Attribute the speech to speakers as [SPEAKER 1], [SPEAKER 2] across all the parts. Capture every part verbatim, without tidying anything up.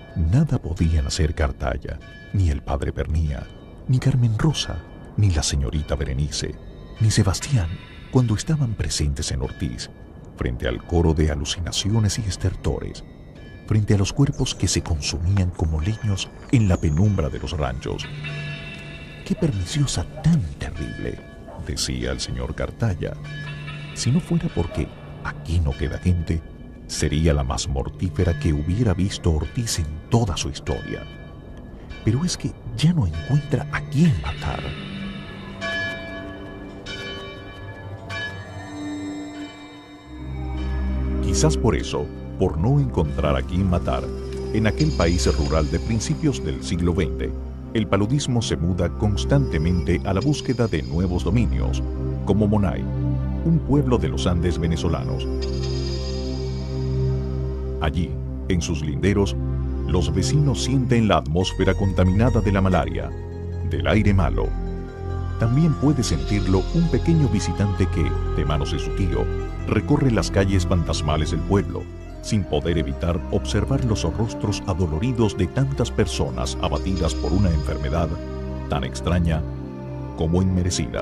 [SPEAKER 1] Nada podían hacer Cartaya, ni el padre Pernía, ni Carmen Rosa, ni la señorita Berenice, ni Sebastián, cuando estaban presentes en Ortiz, frente al coro de alucinaciones y estertores, frente a los cuerpos que se consumían como leños en la penumbra de los ranchos. ¡Qué perniciosa tan terrible!, decía el señor Cartaya. Si no fuera porque aquí no queda gente, sería la más mortífera que hubiera visto Ortiz en toda su historia. Pero es que ya no encuentra a quién matar. Quizás por eso, por no encontrar a quién matar, en aquel país rural de principios del siglo veinte, el paludismo se muda constantemente a la búsqueda de nuevos dominios, como Monay, un pueblo de los Andes venezolanos. Allí, en sus linderos, los vecinos sienten la atmósfera contaminada de la malaria, del aire malo. También puede sentirlo un pequeño visitante que, de manos de su tío, recorre las calles fantasmales del pueblo, sin poder evitar observar los rostros adoloridos de tantas personas abatidas por una enfermedad tan extraña como inmerecida.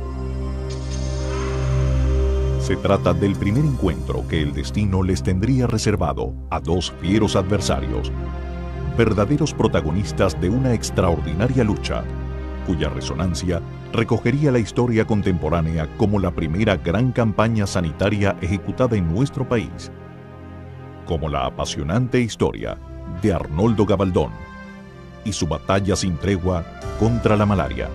[SPEAKER 1] Se trata del primer encuentro que el destino les tendría reservado a dos fieros adversarios, verdaderos protagonistas de una extraordinaria lucha, cuya resonancia recogería la historia contemporánea como la primera gran campaña sanitaria ejecutada en nuestro país, como la apasionante historia de Arnoldo Gabaldón y su batalla sin tregua contra la malaria.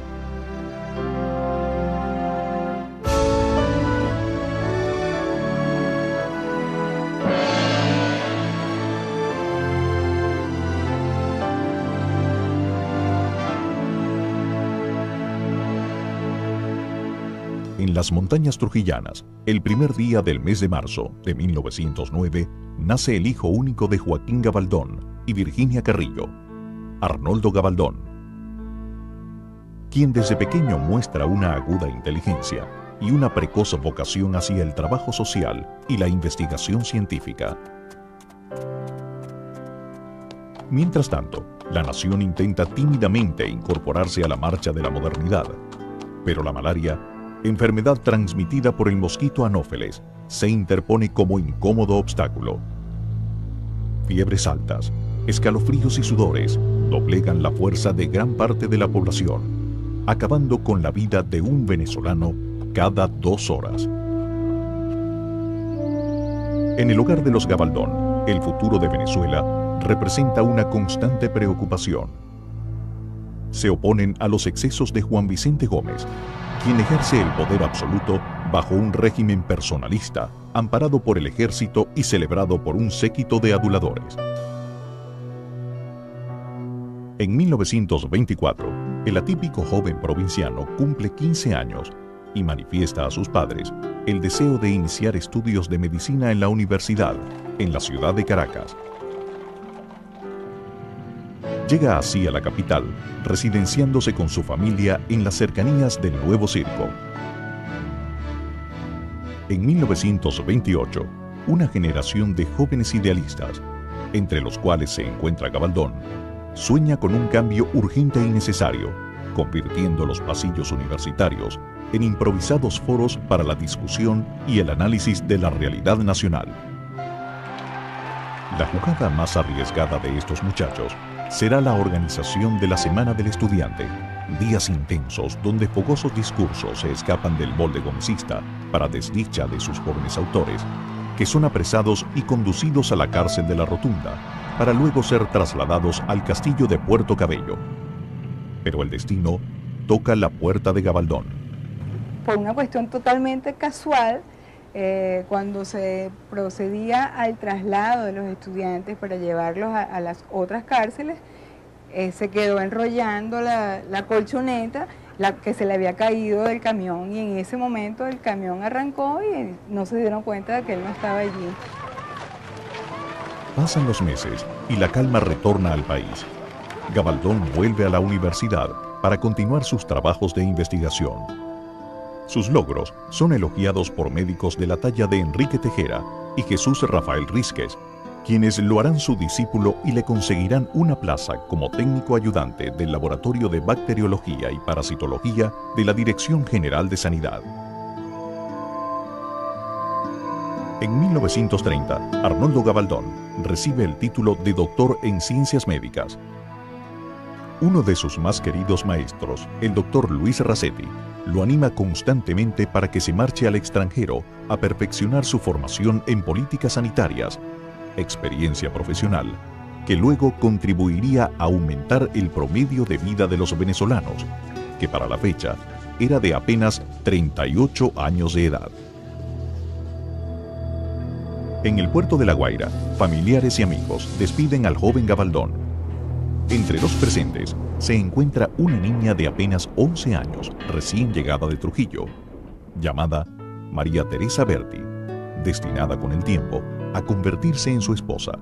[SPEAKER 1] En las montañas trujillanas, el primer día del mes de marzo de mil novecientos nueve, nace el hijo único de Joaquín Gabaldón y Virginia Carrillo, Arnoldo Gabaldón, quien desde pequeño muestra una aguda inteligencia y una precoz vocación hacia el trabajo social y la investigación científica. Mientras tanto, la nación intenta tímidamente incorporarse a la marcha de la modernidad, pero la malaria, enfermedad transmitida por el mosquito Anófeles, se interpone como incómodo obstáculo. Fiebres altas, escalofríos y sudores doblegan la fuerza de gran parte de la población, acabando con la vida de un venezolano cada dos horas. En el hogar de los Gabaldón, el futuro de Venezuela representa una constante preocupación. Se oponen a los excesos de Juan Vicente Gómez, quien ejerce el poder absoluto bajo un régimen personalista, amparado por el ejército y celebrado por un séquito de aduladores. En mil novecientos veinticuatro, el atípico joven provinciano cumple quince años y manifiesta a sus padres el deseo de iniciar estudios de medicina en la universidad, en la ciudad de Caracas. Llega así a la capital, residenciándose con su familia en las cercanías del Nuevo Circo. En mil novecientos veintiocho, una generación de jóvenes idealistas, entre los cuales se encuentra Gabaldón, sueña con un cambio urgente y necesario, convirtiendo los pasillos universitarios en improvisados foros para la discusión y el análisis de la realidad nacional. La jugada más arriesgada de estos muchachos será la organización de la Semana del Estudiante, días intensos donde fogosos discursos se escapan del molde gomecista para desdicha de sus jóvenes autores, que son apresados y conducidos a la cárcel de la Rotunda, para luego ser trasladados al castillo de Puerto Cabello. Pero el destino toca la puerta de Gabaldón.
[SPEAKER 2] Por una cuestión totalmente casual, eh, cuando se procedía al traslado de los estudiantes para llevarlos a, a las otras cárceles, eh, se quedó enrollando la, la colchoneta, la que se le había caído del camión, y en ese momento el camión arrancó y no se dieron cuenta de que él no estaba allí.
[SPEAKER 1] Pasan los meses y la calma retorna al país. Gabaldón vuelve a la universidad para continuar sus trabajos de investigación. Sus logros son elogiados por médicos de la talla de Enrique Tejera y Jesús Rafael Rísquez, quienes lo harán su discípulo y le conseguirán una plaza como técnico ayudante del Laboratorio de Bacteriología y Parasitología de la Dirección General de Sanidad. En mil novecientos treinta, Arnoldo Gabaldón recibe el título de doctor en Ciencias Médicas. Uno de sus más queridos maestros, el doctor Luis Racetti, lo anima constantemente para que se marche al extranjero a perfeccionar su formación en políticas sanitarias, experiencia profesional, que luego contribuiría a aumentar el promedio de vida de los venezolanos, que para la fecha era de apenas treinta y ocho años de edad. En el puerto de La Guaira, familiares y amigos despiden al joven Gabaldón. Entre los presentes se encuentra una niña de apenas once años, recién llegada de Trujillo, llamada María Teresa Berti, destinada con el tiempo a convertirse en su esposa.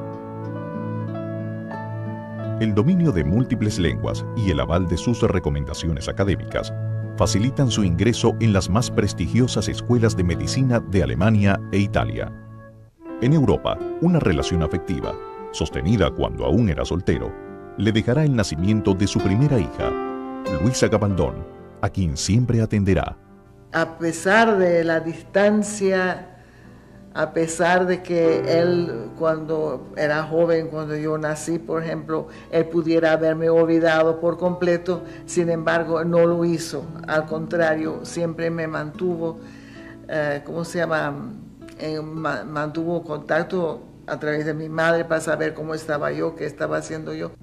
[SPEAKER 1] El dominio de múltiples lenguas y el aval de sus recomendaciones académicas facilitan su ingreso en las más prestigiosas escuelas de medicina de Alemania e Italia. En Europa, una relación afectiva, sostenida cuando aún era soltero, le dejará el nacimiento de su primera hija, Luisa Gabaldón, a quien siempre atenderá.
[SPEAKER 3] A pesar de la distancia, a pesar de que él cuando era joven, cuando yo nací, por ejemplo, él pudiera haberme olvidado por completo, sin embargo, no lo hizo. Al contrario, siempre me mantuvo, eh, ¿cómo se llama? En, ma, mantuvo contacto a través de mi madre para saber cómo estaba yo, qué estaba haciendo yo.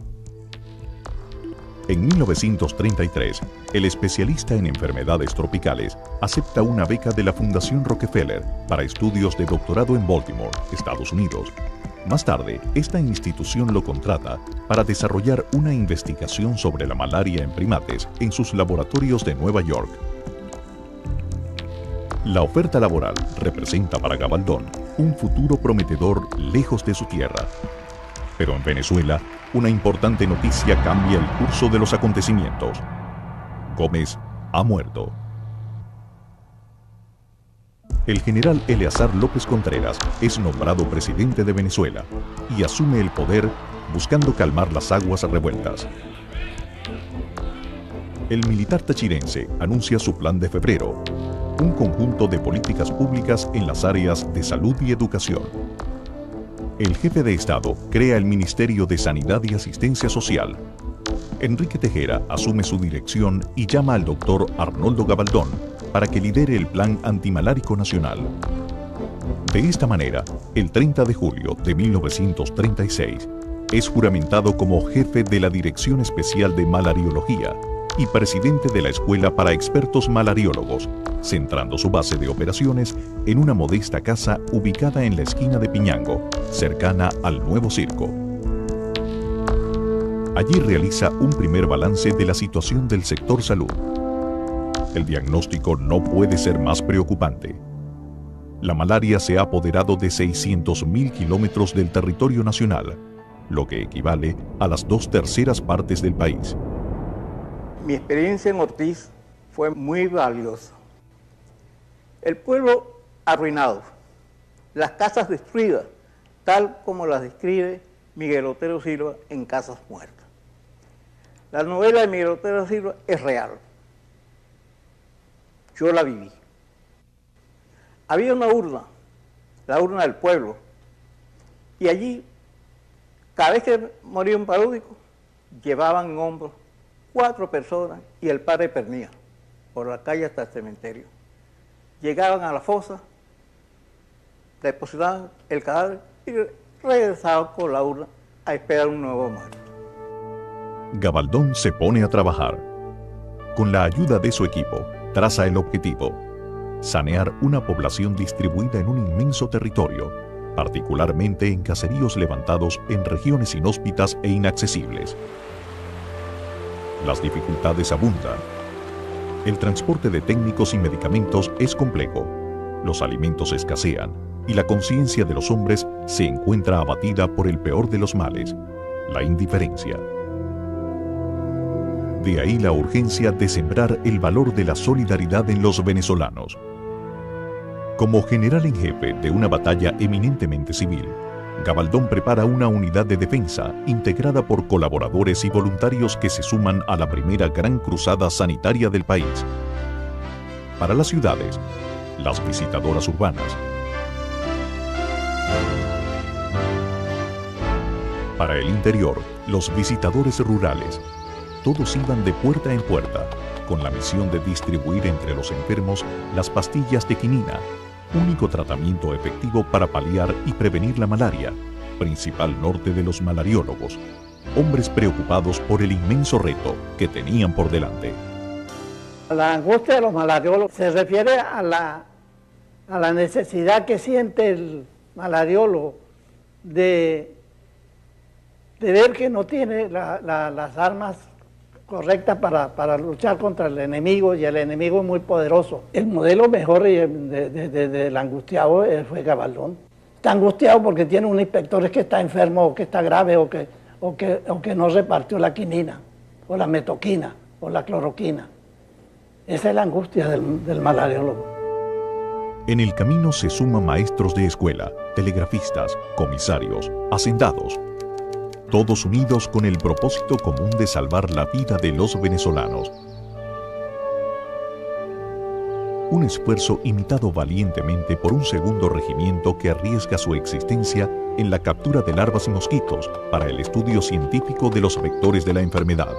[SPEAKER 1] En mil novecientos treinta y tres, el especialista en enfermedades tropicales acepta una beca de la Fundación Rockefeller para estudios de doctorado en Baltimore, Estados Unidos. Más tarde, esta institución lo contrata para desarrollar una investigación sobre la malaria en primates en sus laboratorios de Nueva York. La oferta laboral representa para Gabaldón un futuro prometedor lejos de su tierra. Pero en Venezuela, una importante noticia cambia el curso de los acontecimientos. Gómez ha muerto. El general Eleazar López Contreras es nombrado presidente de Venezuela y asume el poder buscando calmar las aguas revueltas. El militar tachirense anuncia su plan de febrero, un conjunto de políticas públicas en las áreas de salud y educación. El jefe de Estado crea el Ministerio de Sanidad y Asistencia Social. Enrique Tejera asume su dirección y llama al doctor Arnoldo Gabaldón para que lidere el Plan Antimalárico Nacional. De esta manera, el treinta de julio de mil novecientos treinta y seis, es juramentado como jefe de la Dirección Especial de Malariología y presidente de la Escuela para Expertos Malariólogos, centrando su base de operaciones en una modesta casa ubicada en la esquina de Piñango, cercana al Nuevo Circo. Allí realiza un primer balance de la situación del sector salud. El diagnóstico no puede ser más preocupante. La malaria se ha apoderado de seiscientos mil kilómetros del territorio nacional, lo que equivale a las dos terceras partes del país.
[SPEAKER 4] Mi experiencia en Ortiz fue muy valiosa. El pueblo arruinado, las casas destruidas, tal como las describe Miguel Otero Silva en Casas Muertas. La novela de Miguel Otero Silva es real. Yo la viví. Había una urna, la urna del pueblo, y allí, cada vez que moría un palúdico, llevaban en hombros cuatro personas y el padre Pernía, por la calle hasta el cementerio. Llegaban a la fosa, depositaban el cadáver y regresaban con la urna a esperar un nuevo muerto.
[SPEAKER 1] Gabaldón se pone a trabajar. Con la ayuda de su equipo, traza el objetivo: sanear una población distribuida en un inmenso territorio, particularmente en caseríos levantados en regiones inhóspitas e inaccesibles. Las dificultades abundan. El transporte de técnicos y medicamentos es complejo, los alimentos escasean y la conciencia de los hombres se encuentra abatida por el peor de los males, la indiferencia. De ahí la urgencia de sembrar el valor de la solidaridad en los venezolanos. Como general en jefe de una batalla eminentemente civil, Gabaldón prepara una unidad de defensa integrada por colaboradores y voluntarios que se suman a la primera gran cruzada sanitaria del país. Para las ciudades, las visitadoras urbanas. Para el interior, los visitadores rurales. Todos iban de puerta en puerta, con la misión de distribuir entre los enfermos las pastillas de quinina, único tratamiento efectivo para paliar y prevenir la malaria, principal norte de los malariólogos, hombres preocupados por el inmenso reto que tenían por delante.
[SPEAKER 5] La angustia de los malariólogos se refiere a la, a la necesidad que siente el malariólogo de, de ver que no tiene la, la, las armas correctas para, para luchar contra el enemigo, y el enemigo es muy poderoso. El modelo mejor de, de, de, del angustiado fue Gabaldón. Está angustiado porque tiene un inspector que está enfermo o que está grave o que, o que, o que no repartió la quinina, o la metoquina, o la cloroquina. Esa es la angustia del, del malariólogo.
[SPEAKER 1] En el camino se suman maestros de escuela, telegrafistas, comisarios, hacendados, todos unidos con el propósito común de salvar la vida de los venezolanos. Un esfuerzo imitado valientemente por un segundo regimiento que arriesga su existencia en la captura de larvas y mosquitos para el estudio científico de los vectores de la enfermedad.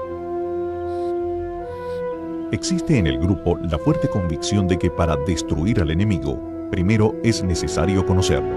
[SPEAKER 1] Existe en el grupo la fuerte convicción de que para destruir al enemigo, primero es necesario conocerlo.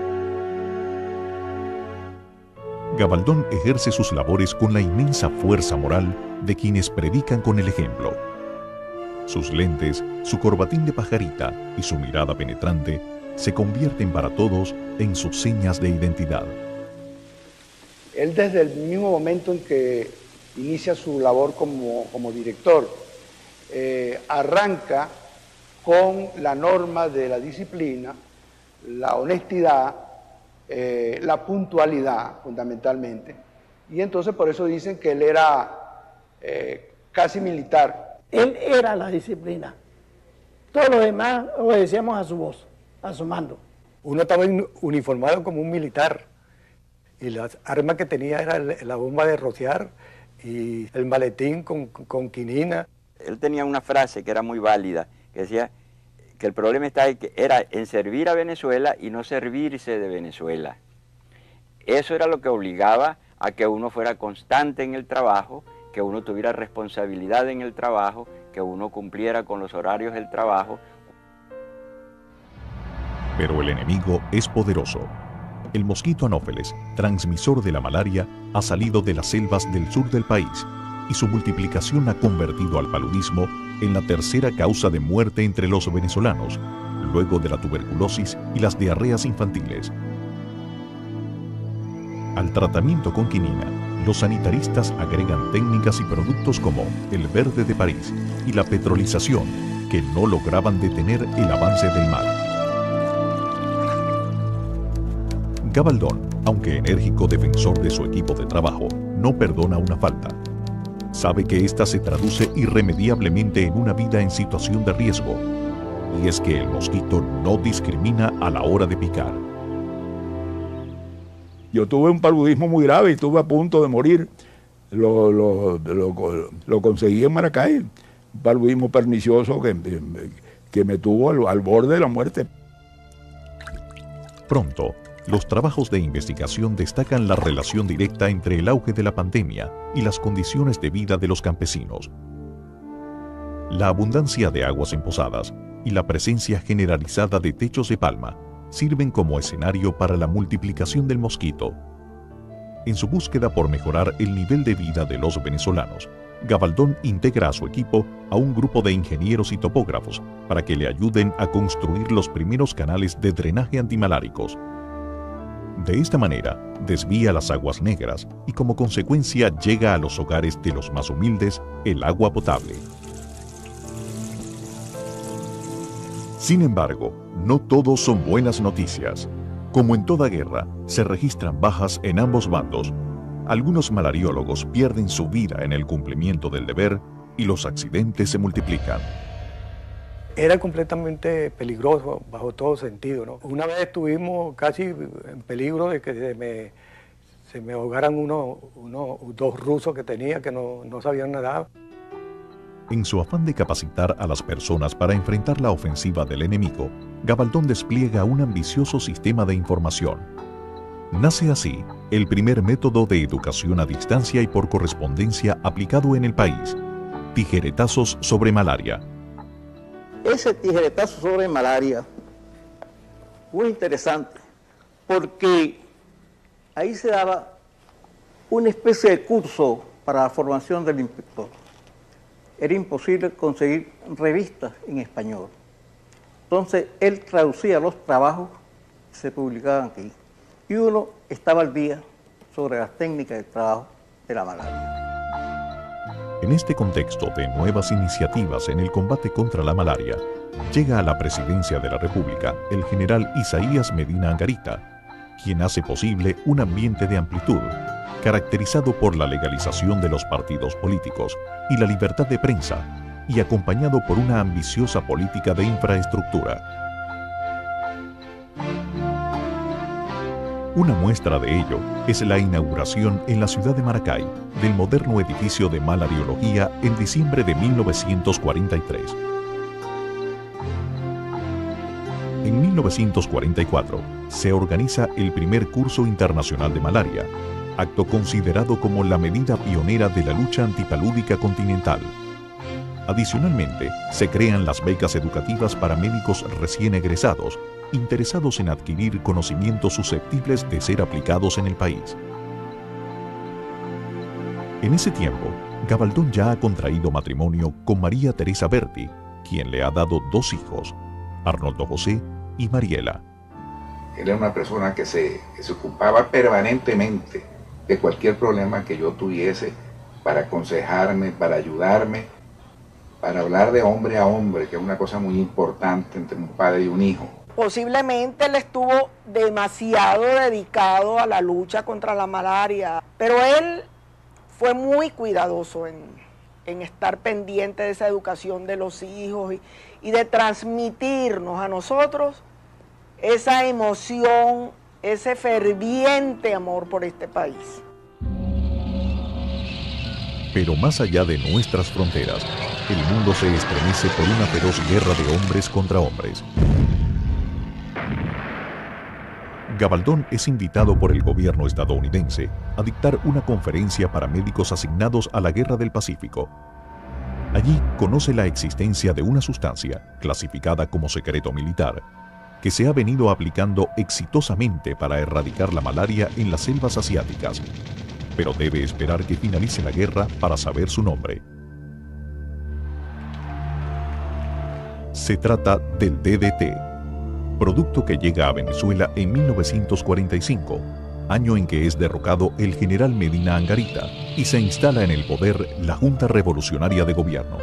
[SPEAKER 1] Gabaldón ejerce sus labores con la inmensa fuerza moral de quienes predican con el ejemplo. Sus lentes, su corbatín de pajarita y su mirada penetrante se convierten para todos en sus señas de identidad.
[SPEAKER 6] Él desde el mismo momento en que inicia su labor como, como director, eh, arranca con la norma de la disciplina, la honestidad, Eh, la puntualidad fundamentalmente, y entonces por eso dicen que él era eh, casi militar.
[SPEAKER 5] Él era la disciplina, todos los demás obedecíamos a su voz, a su mando.
[SPEAKER 7] Uno estaba uniformado como un militar y las armas que tenía era la bomba de rociar y el maletín con, con quinina.
[SPEAKER 8] Él tenía una frase que era muy válida, que decía que el problema está en que era en servir a Venezuela y no servirse de Venezuela. Eso era lo que obligaba a que uno fuera constante en el trabajo, que uno tuviera responsabilidad en el trabajo, que uno cumpliera con los horarios del trabajo.
[SPEAKER 1] Pero el enemigo es poderoso. El mosquito anófeles, transmisor de la malaria, ha salido de las selvas del sur del país y su multiplicación ha convertido al paludismo en la tercera causa de muerte entre los venezolanos, luego de la tuberculosis y las diarreas infantiles. Al tratamiento con quinina, los sanitaristas agregan técnicas y productos como el verde de París y la petrolización, que no lograban detener el avance del mal. Gabaldón, aunque enérgico defensor de su equipo de trabajo, no perdona una falta. Sabe que ésta se traduce irremediablemente en una vida en situación de riesgo, y es que el mosquito no discrimina a la hora de picar.
[SPEAKER 9] Yo tuve un paludismo muy grave y estuve a punto de morir. Lo, lo, lo, lo conseguí en Maracay, un paludismo pernicioso que, que me tuvo al, al borde de la muerte.
[SPEAKER 1] Pronto, los trabajos de investigación destacan la relación directa entre el auge de la pandemia y las condiciones de vida de los campesinos. La abundancia de aguas empozadas y la presencia generalizada de techos de palma sirven como escenario para la multiplicación del mosquito. En su búsqueda por mejorar el nivel de vida de los venezolanos, Gabaldón integra a su equipo a un grupo de ingenieros y topógrafos para que le ayuden a construir los primeros canales de drenaje antimaláricos. De esta manera, desvía las aguas negras y como consecuencia llega a los hogares de los más humildes el agua potable. Sin embargo, no todos son buenas noticias. Como en toda guerra, se registran bajas en ambos bandos. Algunos malariólogos pierden su vida en el cumplimiento del deber y los accidentes se multiplican.
[SPEAKER 7] Era completamente peligroso bajo todo sentido, ¿no? Una vez estuvimos casi en peligro de que se me, se me ahogaran uno, uno, dos rusos que tenía que no, no sabían nadar.
[SPEAKER 1] En su afán de capacitar a las personas para enfrentar la ofensiva del enemigo, Gabaldón despliega un ambicioso sistema de información. Nace así el primer método de educación a distancia y por correspondencia aplicado en el país, tijeretazos sobre malaria.
[SPEAKER 4] Ese tijeretazo sobre malaria fue interesante porque ahí se daba una especie de curso para la formación del inspector. Era imposible conseguir revistas en español. Entonces él traducía los trabajos que se publicaban aquí y uno estaba al día sobre las técnicas de trabajo de la malaria.
[SPEAKER 1] En este contexto de nuevas iniciativas en el combate contra la malaria, llega a la presidencia de la República el general Isaías Medina Angarita, quien hace posible un ambiente de amplitud, caracterizado por la legalización de los partidos políticos y la libertad de prensa, y acompañado por una ambiciosa política de infraestructura. Una muestra de ello es la inauguración en la ciudad de Maracay del moderno edificio de malariología en diciembre de mil novecientos cuarenta y tres. En mil novecientos cuarenta y cuatro se organiza el primer curso internacional de malaria, acto considerado como la medida pionera de la lucha antipalúdica continental. Adicionalmente, se crean las becas educativas para médicos recién egresados, interesados en adquirir conocimientos susceptibles de ser aplicados en el país. En ese tiempo, Gabaldón ya ha contraído matrimonio con María Teresa Berti, quien le ha dado dos hijos, Arnoldo José y Mariela.
[SPEAKER 10] Él era una persona que se, que se ocupaba permanentemente de cualquier problema que yo tuviese para aconsejarme, para ayudarme, para hablar de hombre a hombre, que es una cosa muy importante entre un padre y un hijo.
[SPEAKER 11] Posiblemente él estuvo demasiado dedicado a la lucha contra la malaria, pero él fue muy cuidadoso en, en estar pendiente de esa educación de los hijos y, y de transmitirnos a nosotros esa emoción, ese ferviente amor por este país.
[SPEAKER 1] Pero más allá de nuestras fronteras, el mundo se estremece por una feroz guerra de hombres contra hombres. Gabaldón es invitado por el gobierno estadounidense a dictar una conferencia para médicos asignados a la Guerra del Pacífico. Allí conoce la existencia de una sustancia, clasificada como secreto militar, que se ha venido aplicando exitosamente para erradicar la malaria en las selvas asiáticas, pero debe esperar que finalice la guerra para saber su nombre. Se trata del D D T, producto que llega a Venezuela en mil novecientos cuarenta y cinco, año en que es derrocado el general Medina Angarita y se instala en el poder la Junta Revolucionaria de Gobierno.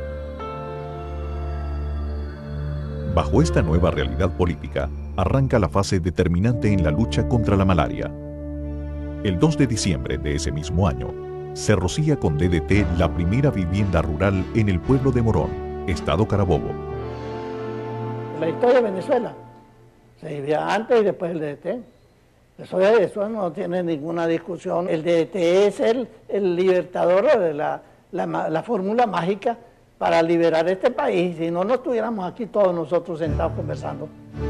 [SPEAKER 1] Bajo esta nueva realidad política, arranca la fase determinante en la lucha contra la malaria. El dos de diciembre de ese mismo año, se rocía con D D T la primera vivienda rural en el pueblo de Morón, estado Carabobo.
[SPEAKER 5] La historia de Venezuela se vivía antes y después del D D T. Eso, eso no tiene ninguna discusión. El D D T es el, el libertador de la, la, la fórmula mágica para liberar este país. Si no, no estuviéramos aquí todos nosotros sentados conversando.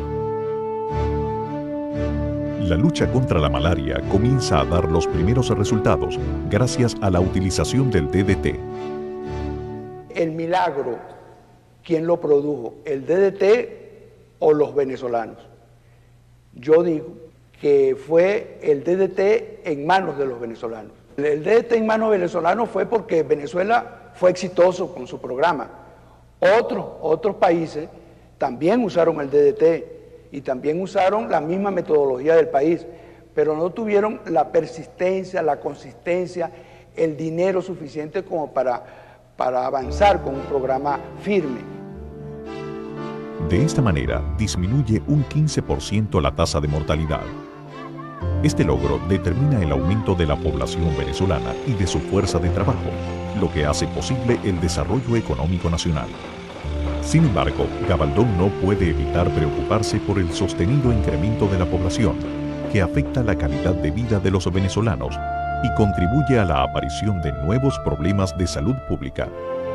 [SPEAKER 1] La lucha contra la malaria comienza a dar los primeros resultados gracias a la utilización del D D T.
[SPEAKER 6] El milagro, ¿quién lo produjo? ¿El D D T o los venezolanos? Yo digo que fue el D D T en manos de los venezolanos. El D D T en manos venezolanos fue porque Venezuela fue exitoso con su programa. Otros, otros países también usaron el D D T y también usaron la misma metodología del país, pero no tuvieron la persistencia, la consistencia, el dinero suficiente como para, para avanzar con un programa firme.
[SPEAKER 1] De esta manera, disminuye un quince por ciento la tasa de mortalidad. Este logro determina el aumento de la población venezolana y de su fuerza de trabajo, lo que hace posible el desarrollo económico nacional. Sin embargo, Gabaldón no puede evitar preocuparse por el sostenido incremento de la población, que afecta la calidad de vida de los venezolanos y contribuye a la aparición de nuevos problemas de salud pública.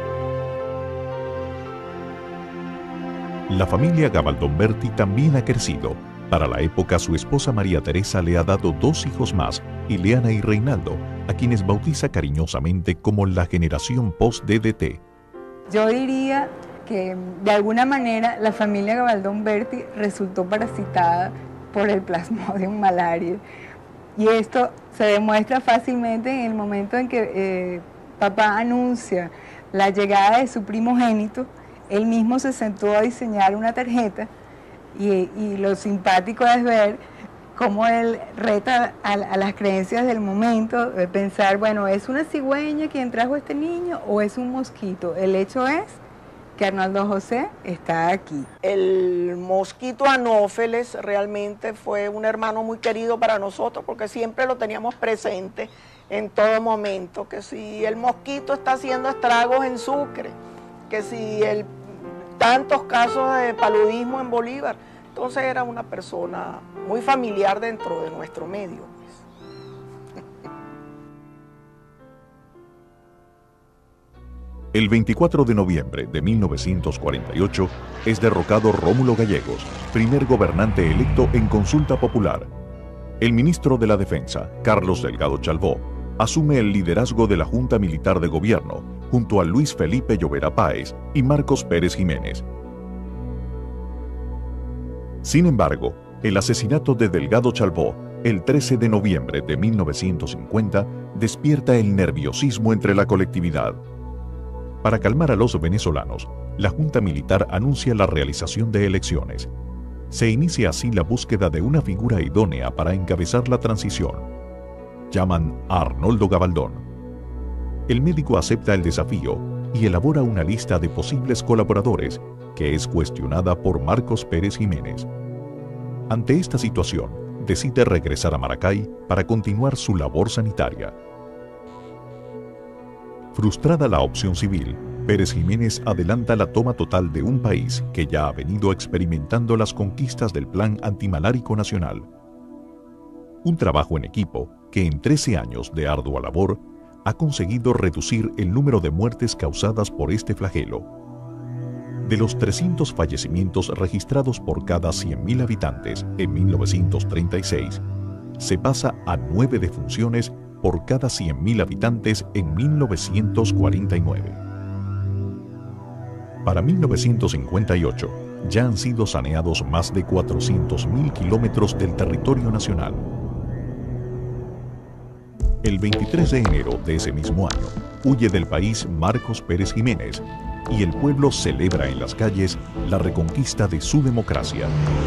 [SPEAKER 1] La familia Gabaldón Berti también ha crecido. Para la época, su esposa María Teresa le ha dado dos hijos más, Ileana y Reinaldo, a quienes bautiza cariñosamente como la generación post-D D T.
[SPEAKER 2] Yo diría que de alguna manera la familia Gabaldón Berti resultó parasitada por el Plasmodium malariae. Y esto se demuestra fácilmente en el momento en que eh, papá anuncia la llegada de su primogénito. Él mismo se sentó a diseñar una tarjeta y, y lo simpático es ver cómo él reta a, a las creencias del momento, de pensar, bueno, ¿es una cigüeña quien trajo a este niño o es un mosquito? El hecho es que Arnoldo José está aquí.
[SPEAKER 11] El mosquito Anófeles realmente fue un hermano muy querido para nosotros porque siempre lo teníamos presente en todo momento, que si el mosquito está haciendo estragos en Sucre, que si el tantos casos de paludismo en Bolívar, entonces era una persona muy familiar dentro de nuestro medio.
[SPEAKER 1] El veinticuatro de noviembre de mil novecientos cuarenta y ocho es derrocado Rómulo Gallegos, primer gobernante electo en consulta popular. El ministro de la Defensa, Carlos Delgado Chalbó, asume el liderazgo de la Junta Militar de Gobierno, junto a Luis Felipe Llovera Páez y Marcos Pérez Jiménez. Sin embargo, el asesinato de Delgado Chalbó, el trece de noviembre de mil novecientos cincuenta, despierta el nerviosismo entre la colectividad. Para calmar a los venezolanos, la Junta Militar anuncia la realización de elecciones. Se inicia así la búsqueda de una figura idónea para encabezar la transición. Llaman a Arnoldo Gabaldón. El médico acepta el desafío y elabora una lista de posibles colaboradores que es cuestionada por Marcos Pérez Jiménez. Ante esta situación, decide regresar a Maracay para continuar su labor sanitaria. Frustrada la opción civil, Pérez Jiménez adelanta la toma total de un país que ya ha venido experimentando las conquistas del Plan Antimalárico Nacional. Un trabajo en equipo que en trece años de ardua labor ha conseguido reducir el número de muertes causadas por este flagelo. De los trescientos fallecimientos registrados por cada cien mil habitantes en mil novecientos treinta y seis, se pasa a nueve defunciones por cada cien mil habitantes en mil novecientos cuarenta y nueve. Para mil novecientos cincuenta y ocho, ya han sido saneados más de cuatrocientos mil kilómetros del territorio nacional. El veintitrés de enero de ese mismo año, huye del país Marcos Pérez Jiménez y el pueblo celebra en las calles la reconquista de su democracia.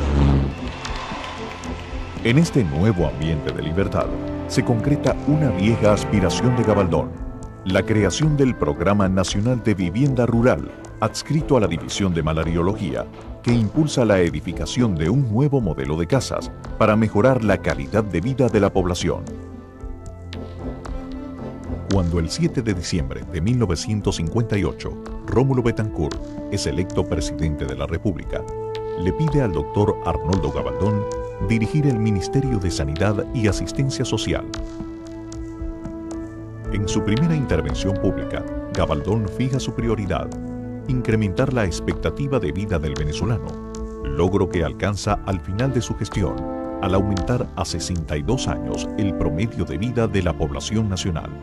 [SPEAKER 1] En este nuevo ambiente de libertad, se concreta una vieja aspiración de Gabaldón, la creación del Programa Nacional de Vivienda Rural, adscrito a la División de Malariología, que impulsa la edificación de un nuevo modelo de casas para mejorar la calidad de vida de la población. Cuando el siete de diciembre de mil novecientos cincuenta y ocho, Rómulo Betancourt es electo presidente de la República, le pide al doctor Arnoldo Gabaldón dirigir el Ministerio de Sanidad y Asistencia Social. En su primera intervención pública, Gabaldón fija su prioridad: incrementar la expectativa de vida del venezolano, logro que alcanza al final de su gestión, al aumentar a sesenta y dos años el promedio de vida de la población nacional.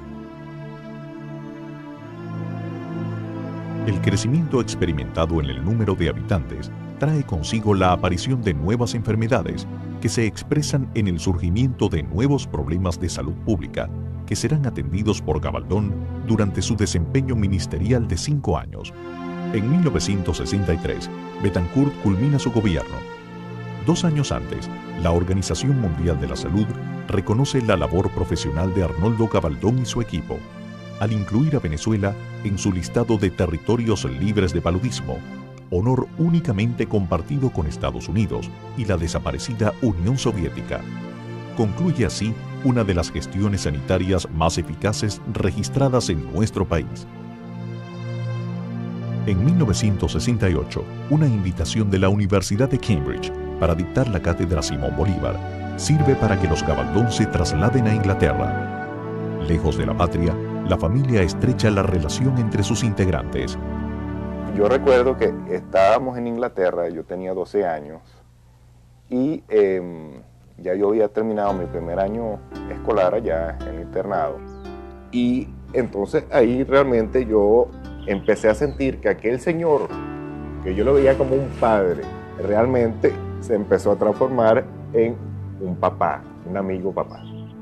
[SPEAKER 1] El crecimiento experimentado en el número de habitantes trae consigo la aparición de nuevas enfermedades que se expresan en el surgimiento de nuevos problemas de salud pública que serán atendidos por Gabaldón durante su desempeño ministerial de cinco años. En mil novecientos sesenta y tres, Betancourt culmina su gobierno. Dos años antes, la Organización Mundial de la Salud reconoce la labor profesional de Arnoldo Gabaldón y su equipo, al incluir a Venezuela en su listado de territorios libres de paludismo, honor únicamente compartido con Estados Unidos y la desaparecida Unión Soviética. Concluye así una de las gestiones sanitarias más eficaces registradas en nuestro país. En mil novecientos sesenta y ocho, una invitación de la Universidad de Cambridge para dictar la cátedra Simón Bolívar sirve para que los Gabaldón se trasladen a Inglaterra. Lejos de la patria, la familia estrecha la relación entre sus integrantes.
[SPEAKER 12] Yo recuerdo que estábamos en Inglaterra, yo tenía doce años, y eh, ya yo había terminado mi primer año escolar allá en el internado. Y entonces ahí realmente yo empecé a sentir que aquel señor, que yo lo veía como un padre, realmente se empezó a transformar en un papá, un amigo papá.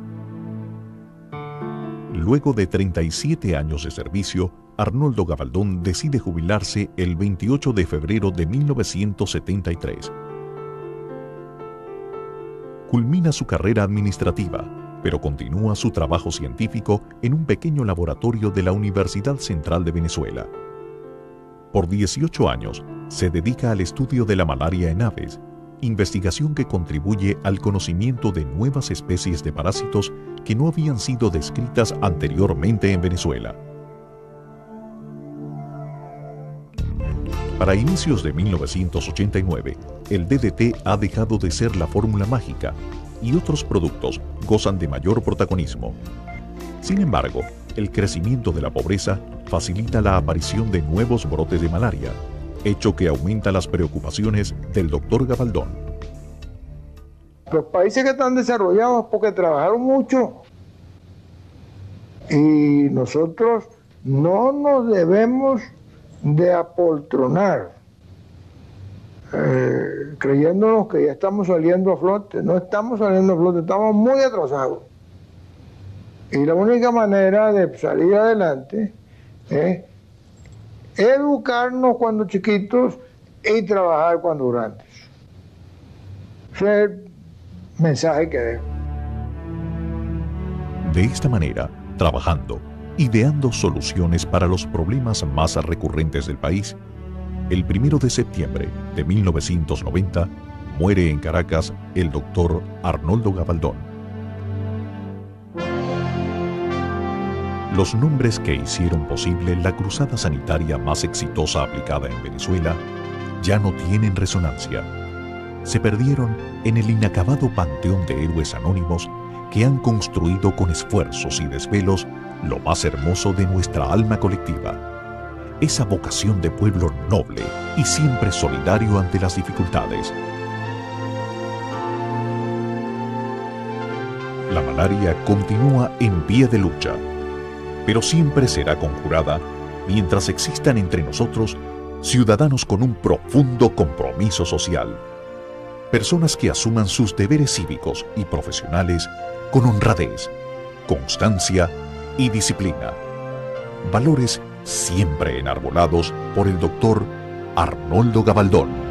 [SPEAKER 1] Luego de treinta y siete años de servicio, Arnoldo Gabaldón decide jubilarse el veintiocho de febrero de mil novecientos setenta y tres. Culmina su carrera administrativa, pero continúa su trabajo científico en un pequeño laboratorio de la Universidad Central de Venezuela. Por dieciocho años, se dedica al estudio de la malaria en aves, investigación que contribuye al conocimiento de nuevas especies de parásitos que no habían sido descritas anteriormente en Venezuela. Para inicios de mil novecientos ochenta y nueve, el D D T ha dejado de ser la fórmula mágica y otros productos gozan de mayor protagonismo. Sin embargo, el crecimiento de la pobreza facilita la aparición de nuevos brotes de malaria, hecho que aumenta las preocupaciones del doctor Gabaldón.
[SPEAKER 13] Los países que están desarrollados porque trabajaron mucho y nosotros no nos debemos de apoltronar eh, creyéndonos que ya estamos saliendo a flote. No estamos saliendo a flote, estamos muy atrasados. Y la única manera de salir adelante es educarnos cuando chiquitos y trabajar cuando grandes. Ese es el mensaje que dejo.
[SPEAKER 1] De esta manera, trabajando, ideando soluciones para los problemas más recurrentes del país, el primero de septiembre de mil novecientos noventa muere en Caracas el doctor Arnoldo Gabaldón. Los nombres que hicieron posible la cruzada sanitaria más exitosa aplicada en Venezuela ya no tienen resonancia. Se perdieron en el inacabado panteón de héroes anónimos que han construido con esfuerzos y desvelos lo más hermoso de nuestra alma colectiva, esa vocación de pueblo noble y siempre solidario ante las dificultades. La malaria continúa en pie de lucha, pero siempre será conjurada mientras existan entre nosotros ciudadanos con un profundo compromiso social, personas que asuman sus deberes cívicos y profesionales con honradez, constancia y disciplina, valores siempre enarbolados por el doctor Arnoldo Gabaldón.